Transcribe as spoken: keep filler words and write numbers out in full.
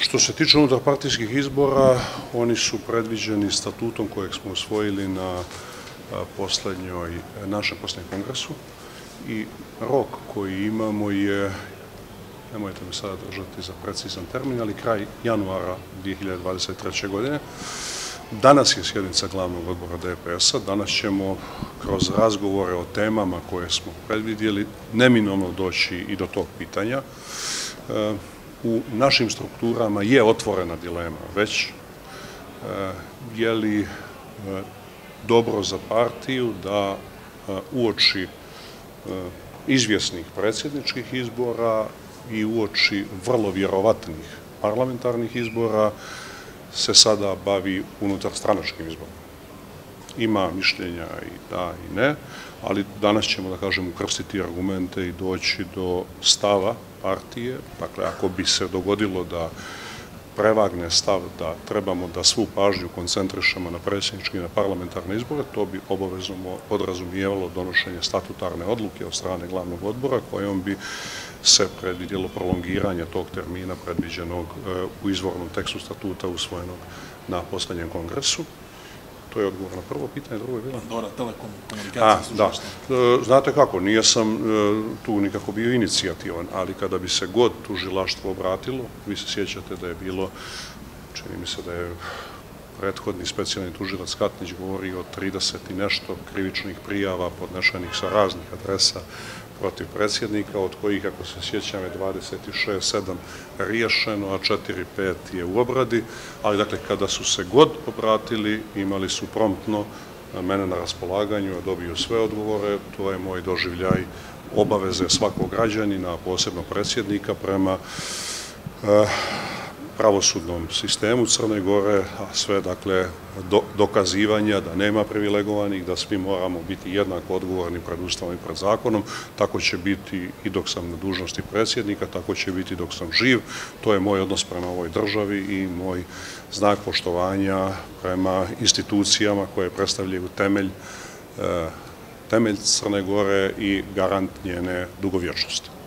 Što se tiče unutarpartijskih izbora, oni su predviđeni statutom kojeg smo usvojili na poslednjoj, našem poslednjem kongresu i rok koji imamo je, nemojte me sada držati za precizan termin, ali kraj januara dve hiljade dvadeset treće. godine. Danas je sjednica glavnog odbora D P S-a, danas ćemo kroz razgovore o temama koje smo predvidjeli neminovno doći i do tog pitanja. U našim strukturama je otvorena dilema već, je li dobro za partiju da uoči izvjesnih predsjedničkih izbora i uoči vrlo vjerovatnih parlamentarnih izbora se sada bavi unutarstranačkim izborom. Ima mišljenja i da i ne, ali danas ćemo, da kažem, ukrstiti argumente i doći do stava partije. Dakle, ako bi se dogodilo da prevagne stav da trebamo da svu pažnju koncentrišemo na predsjedničke i na parlamentarne izbore, to bi obavezno podrazumijevalo donošenje statutarne odluke od strane glavnog odbora kojom bi se predvidjelo prolongiranje tog termina predviđenog u izvornom tekstu statuta usvojenog na poslednjem kongresu. To je odgovor na prvo pitanje, drugo je bilo? Pandora, telekomunikacija. Da, znate kako, nije sam tu nikako bio inicijativan, ali kada bi se god tužilaštvo obratilo, vi se sjećate da je bilo, čini mi se da je prethodni specijalni tužilac Katnić govorio o trideset i nešto krivičnih prijava podnešenih sa raznih adresa protiv predsjednika, od kojih, ako se sjećam, je dvadeset šest sedam riješeno, a četiri pet je u obradi, ali dakle, kada su se god obratili, imali su promptno mene na raspolaganju, a dobiju sve odgovore, to je moj doživljaj obaveze svakog građanina, posebno predsjednika, prema pravosudnom sistemu Crne Gore, a sve, dakle, dokazivanja da nema privilegovanih, da svi moramo biti jednako odgovorni pred Ustavom i pred zakonom. Tako će biti i dok sam na dužnosti predsjednika, tako će biti dok sam živ. To je moj odnos prema ovoj državi i moj znak poštovanja prema institucijama koje predstavljaju temelj, temelj Crne Gore i garant njene dugovječnosti.